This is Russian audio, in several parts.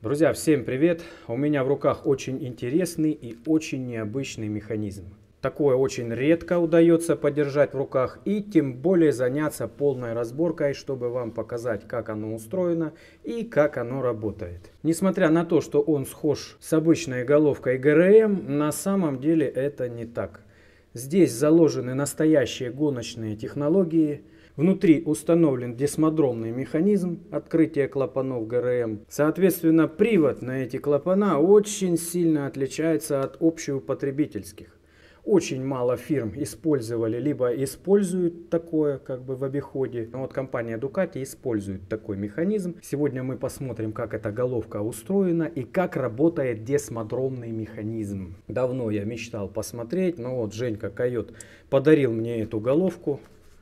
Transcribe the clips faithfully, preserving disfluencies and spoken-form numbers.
Друзья, всем привет! У меня в руках очень интересный и очень необычный механизм. Такое очень редко удается подержать в руках и тем более заняться полной разборкой, чтобы вам показать, как оно устроено и как оно работает. Несмотря на то, что он схож с обычной головкой ГРМ, на самом деле это не так. Здесь заложены настоящие гоночные технологии. Внутри установлен десмодромный механизм открытия клапанов ГРМ. Соответственно, привод на эти клапана очень сильно отличается от общеупотребительских. Очень мало фирм использовали, либо используют такое как бы в обиходе. Но вот компания Ducati использует такой механизм. Сегодня мы посмотрим, как эта головка устроена и как работает десмодромный механизм. Давно я мечтал посмотреть, но вот Женька Койот подарил мне эту головку.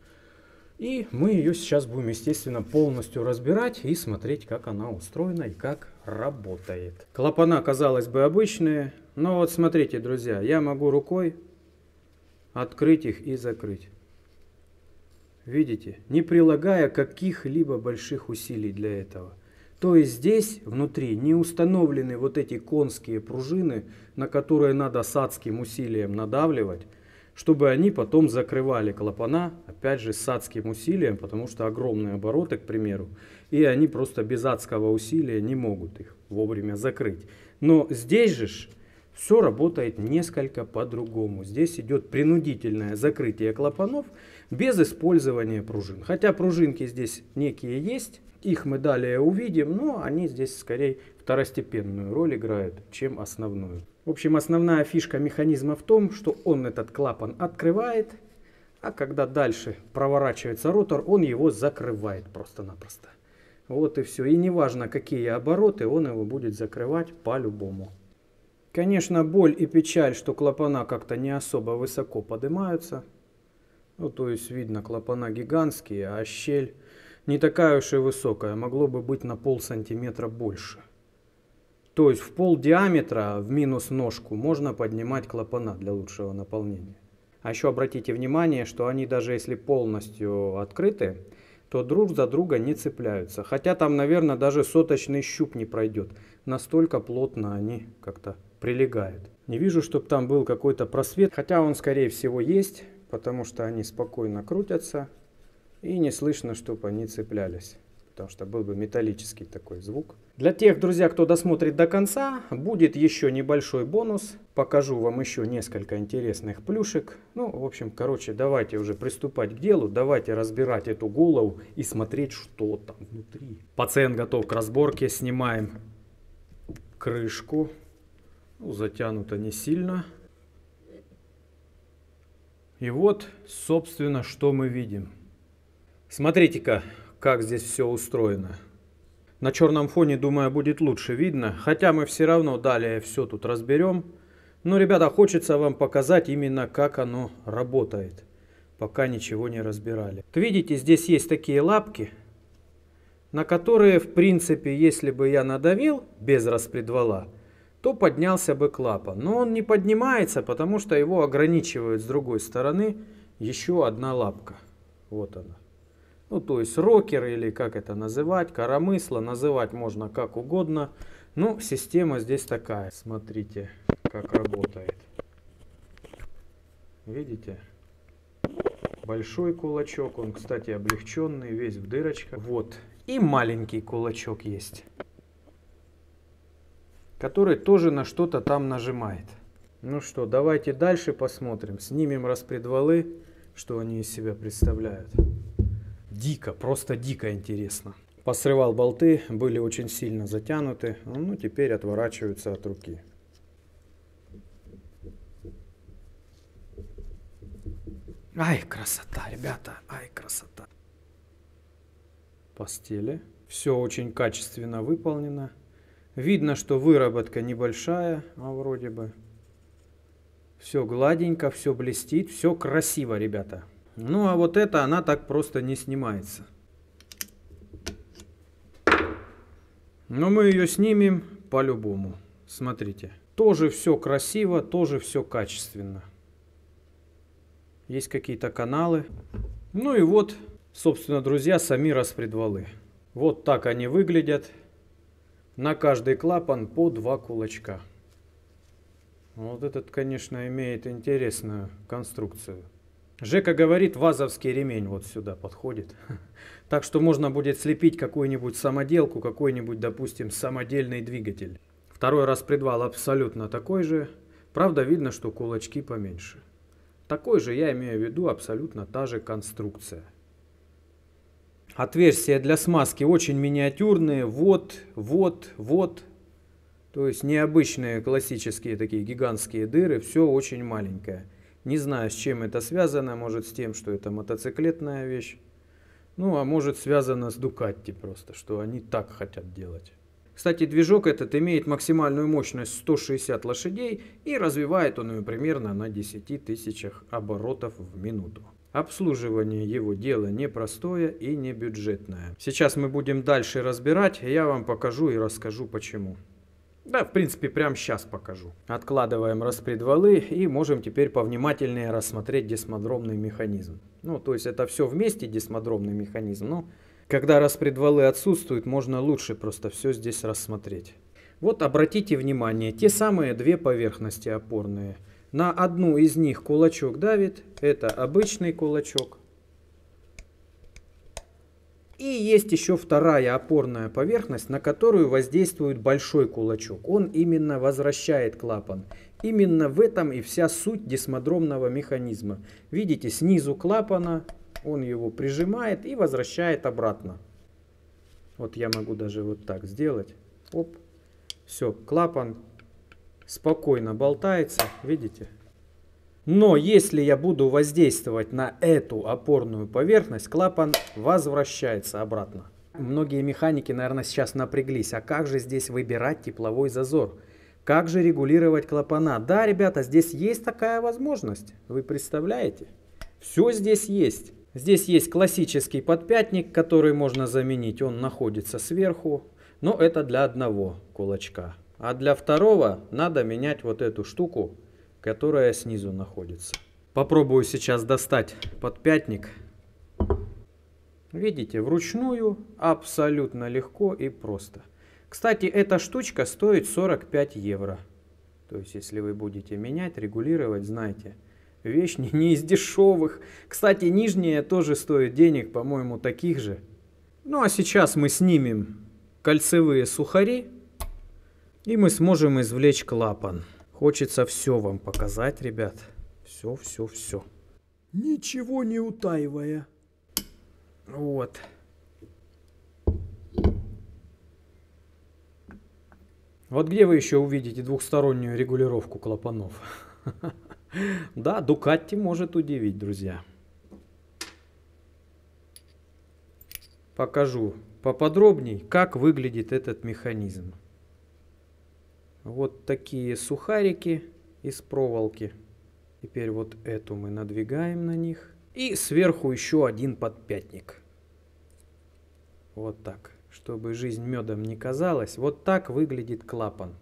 И мы ее сейчас будем, естественно, полностью разбирать и смотреть, как она устроена и как работает. Клапана, казалось бы, обычные, но вот смотрите, друзья, я могу рукой открыть их и закрыть. Видите? Не прилагая каких-либо больших усилий для этого. То есть здесь внутри не установлены вот эти конские пружины, на которые надо с адским усилием надавливать, чтобы они потом закрывали клапана, опять же с адским усилием, потому что огромные обороты, к примеру, и они просто без адского усилия не могут их вовремя закрыть. Но здесь же все работает несколько по-другому. Здесь идет принудительное закрытие клапанов без использования пружин. Хотя пружинки здесь некие есть, их мы далее увидим, но они здесь скорее второстепенную роль играют, чем основную. В общем, основная фишка механизма в том, что он этот клапан открывает, а когда дальше проворачивается ротор, он его закрывает просто-напросто. Вот и все. И неважно, какие обороты, он его будет закрывать по-любому. Конечно, боль и печаль, что клапана как-то не особо высоко поднимаются. Ну, то есть видно, клапана гигантские, а щель не такая уж и высокая. Могло бы быть на пол сантиметра больше. То есть в пол диаметра в минус ножку можно поднимать клапана для лучшего наполнения. А еще обратите внимание, что они даже если полностью открыты, то друг за друга не цепляются. Хотя там, наверное, даже соточный щуп не пройдет. Настолько плотно они как-то прилегают. Не вижу, чтобы там был какой-то просвет. Хотя он, скорее всего, есть, потому что они спокойно крутятся. И не слышно, чтобы они цеплялись. Потому что был бы металлический такой звук. Для тех, друзья, кто досмотрит до конца, будет еще небольшой бонус. Покажу вам еще несколько интересных плюшек. Ну, в общем, короче, давайте уже приступать к делу. Давайте разбирать эту голову и смотреть, что там внутри. Пациент готов к разборке. Снимаем крышку. Ну, затянуто не сильно. И вот, собственно, что мы видим. Смотрите-ка, как здесь все устроено. На черном фоне, думаю, будет лучше видно. Хотя мы все равно далее все тут разберем. Но, ребята, хочется вам показать именно, как оно работает. Пока ничего не разбирали. Вот видите, здесь есть такие лапки, на которые, в принципе, если бы я надавил без распредвала, то поднялся бы клапан. Но он не поднимается, потому что его ограничивает с другой стороны еще одна лапка. Вот она. Ну, то есть рокер, или как это называть, коромысло, называть можно как угодно. Но система здесь такая. Смотрите, как работает. Видите? Большой кулачок, он, кстати, облегченный, весь в дырочках. Вот. И маленький кулачок есть, который тоже на что-то там нажимает. Ну что, давайте дальше посмотрим. Снимем распредвалы, что они из себя представляют. Дико, просто дико интересно. Посрывал болты, были очень сильно затянуты, ну теперь отворачиваются от руки. Ай, красота, ребята, ай, красота. Постели. Все очень качественно выполнено. Видно, что выработка небольшая, а вроде бы. Все гладенько, все блестит, все красиво, ребята. Ну а вот это она так просто не снимается. Но мы ее снимем по-любому. Смотрите. Тоже все красиво, тоже все качественно. Есть какие-то каналы. Ну и вот, собственно, друзья, сами распредвалы. Вот так они выглядят. На каждый клапан по два кулачка. Вот этот, конечно, имеет интересную конструкцию. Жека говорит, вазовский ремень вот сюда подходит. Так что можно будет слепить какую-нибудь самоделку, какой-нибудь, допустим, самодельный двигатель. Второй распредвал абсолютно такой же. Правда, видно, что кулачки поменьше. Такой же, я имею в виду, абсолютно та же конструкция. Отверстия для смазки очень миниатюрные. Вот, вот, вот. То есть необычные классические такие гигантские дыры. Все очень маленькое. Не знаю, с чем это связано. Может, с тем, что это мотоциклетная вещь. Ну, а может, связано с Ducati просто, что они так хотят делать. Кстати, движок этот имеет максимальную мощность сто шестьдесят лошадей и развивает он ее примерно на десяти тысячах оборотов в минуту. Обслуживание его дело непростое и не бюджетное. Сейчас мы будем дальше разбирать, и я вам покажу и расскажу почему. Да, в принципе, прямо сейчас покажу. Откладываем распредвалы и можем теперь повнимательнее рассмотреть десмодромный механизм. Ну, то есть это все вместе десмодромный механизм, но когда распредвалы отсутствуют, можно лучше просто все здесь рассмотреть. Вот обратите внимание, те самые две поверхности опорные. На одну из них кулачок давит, это обычный кулачок. И есть еще вторая опорная поверхность, на которую воздействует большой кулачок. Он именно возвращает клапан. Именно в этом и вся суть десмодромного механизма. Видите, снизу клапана он его прижимает и возвращает обратно. Вот я могу даже вот так сделать. Оп. Все, клапан спокойно болтается, видите? Но если я буду воздействовать на эту опорную поверхность, клапан возвращается обратно. Многие механики, наверное, сейчас напряглись. А как же здесь выбирать тепловой зазор? Как же регулировать клапана? Да, ребята, здесь есть такая возможность. Вы представляете? Все здесь есть. Здесь есть классический подпятник, который можно заменить. Он находится сверху. Но это для одного кулачка. А для второго надо менять вот эту штуку, которая снизу находится. Попробую сейчас достать подпятник. Видите, вручную абсолютно легко и просто. Кстати, эта штучка стоит сорок пять евро. То есть, если вы будете менять, регулировать, знайте, вещь не, не из дешевых. Кстати, нижняя тоже стоит денег, по-моему, таких же. Ну, а сейчас мы снимем кольцевые сухари, и мы сможем извлечь клапан. Хочется все вам показать, ребят. Все, все, все. Ничего не утаивая. Вот. Вот где вы еще увидите двухстороннюю регулировку клапанов? Да, Ducati может удивить, друзья. Покажу поподробней, как выглядит этот механизм. Вот такие сухарики из проволоки. Теперь вот эту мы надвигаем на них. И сверху еще один подпятник. Вот так. Чтобы жизнь медом не казалась. Вот так выглядит клапан.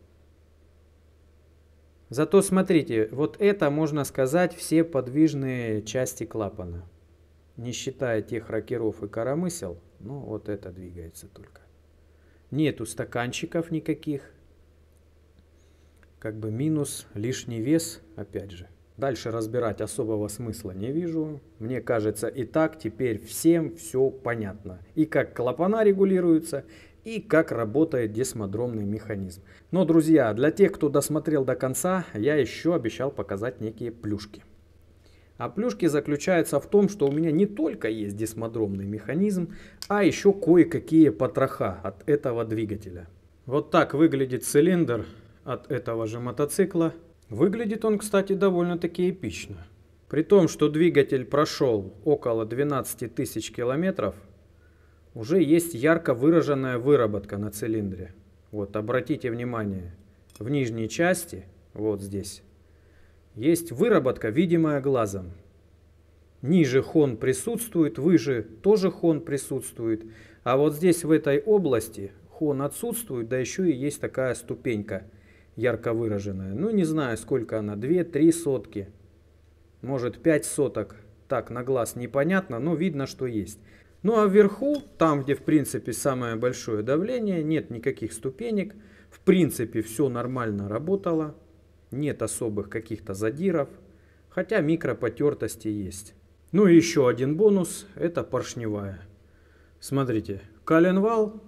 Зато смотрите, вот это, можно сказать, все подвижные части клапана. Не считая тех рокеров и коромысел. Ну, вот это двигается только. Нету стаканчиков никаких. Как бы минус, лишний вес, опять же. Дальше разбирать особого смысла не вижу. Мне кажется, и так теперь всем все понятно. И как клапана регулируются, и как работает десмодромный механизм. Но, друзья, для тех, кто досмотрел до конца, я еще обещал показать некие плюшки. А плюшки заключаются в том, что у меня не только есть десмодромный механизм, а еще кое-какие потроха от этого двигателя. Вот так выглядит цилиндр от этого же мотоцикла. Выглядит он, кстати, довольно-таки эпично. При том, что двигатель прошел около двенадцати тысяч километров, уже есть ярко выраженная выработка на цилиндре. Вот, обратите внимание, в нижней части, вот здесь, есть выработка, видимая глазом. Ниже хон присутствует, выше тоже хон присутствует. А вот здесь, в этой области, хон отсутствует, да еще и есть такая ступенька ярко выраженная. Ну, не знаю, сколько она, две-три сотки, может пять соток. Так, на глаз непонятно, но видно, что есть. Ну а вверху, там где в принципе самое большое давление, нет никаких ступенек. В принципе все нормально работало. Нет особых каких-то задиров. Хотя микропотертости есть. Ну и еще один бонус, это поршневая. Смотрите, коленвал,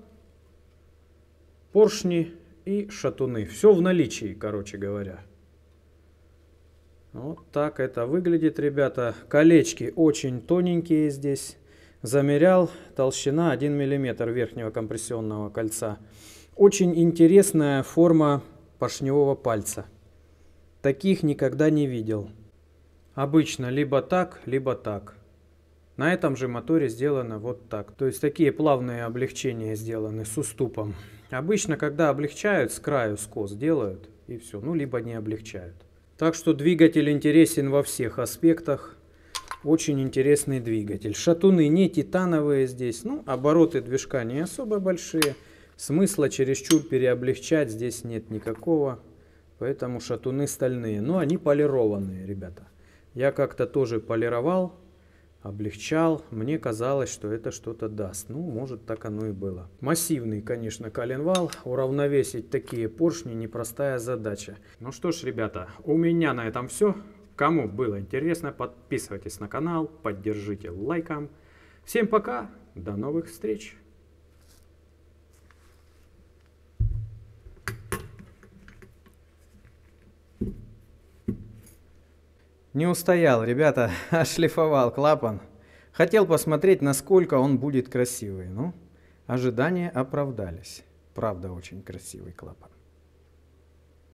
поршни и шатуны. Все в наличии, короче говоря. Вот так это выглядит, ребята. Колечки очень тоненькие здесь. Замерял, толщина один миллиметр верхнего компрессионного кольца. Очень интересная форма поршневого пальца. Таких никогда не видел. Обычно либо так, либо так. На этом же моторе сделано вот так. То есть такие плавные облегчения сделаны с уступом. Обычно, когда облегчают, с краю скос делают и все. Ну, либо не облегчают. Так что двигатель интересен во всех аспектах. Очень интересный двигатель. Шатуны не титановые здесь. Ну, обороты движка не особо большие. Смысла чересчур переоблегчать здесь нет никакого. Поэтому шатуны стальные. Но они полированные, ребята. Я как-то тоже полировал, облегчал. Мне казалось, что это что-то даст. Ну, может, так оно и было. Массивный, конечно, коленвал. Уравновесить такие поршни непростая задача. Ну что ж, ребята, у меня на этом все. Кому было интересно, подписывайтесь на канал, поддержите лайком. Всем пока, до новых встреч! Не устоял, ребята, отшлифовал клапан. Хотел посмотреть, насколько он будет красивый. Ну, ожидания оправдались. Правда, очень красивый клапан.